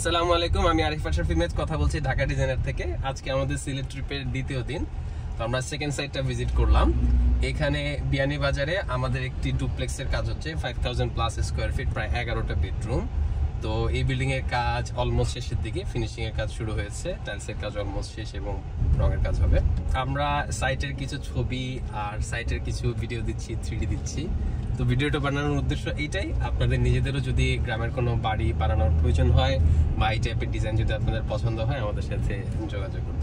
আসসালামু আলাইকুম, আমি আরিফ আশরাফ ইমেজ কথা বলছি ঢাকা ডিজাইনার থেকে। আজকে আমাদের সিলেট ট্রিপের দ্বিতীয় দিন। তো আমরা সেকেন্ড সাইটটা ভিজিট করলাম। এখানে বিয়ানীবাজারে আমাদের একটি ডুপ্লেক্সের কাজ হচ্ছে, 5000+ স্কোয়ার ফিট, প্রায় 11টা বেডরুম। তো এই বিল্ডিং এর কাজ অলমোস্ট শেষের দিকে, ফিনিশিং এর কাজ শুরু হয়েছে, টাইলসের কাজ অলমোস্ট শেষ এবং রঙের কাজ হবে। আমরা সাইটের কিছু ছবি আর সাইটের কিছু ভিডিও দিচ্ছি, 3D দিচ্ছি। তো ভিডিওটা বানানোর উদ্দেশ্য এইটাই, আপনাদের নিজেদেরও যদি গ্রামের কোনো বাড়ি বানানোর প্রয়োজন হয় বা এই টাইপের ডিজাইন যদি আপনাদের পছন্দ হয়, আমাদের সাথে যোগাযোগ করুন।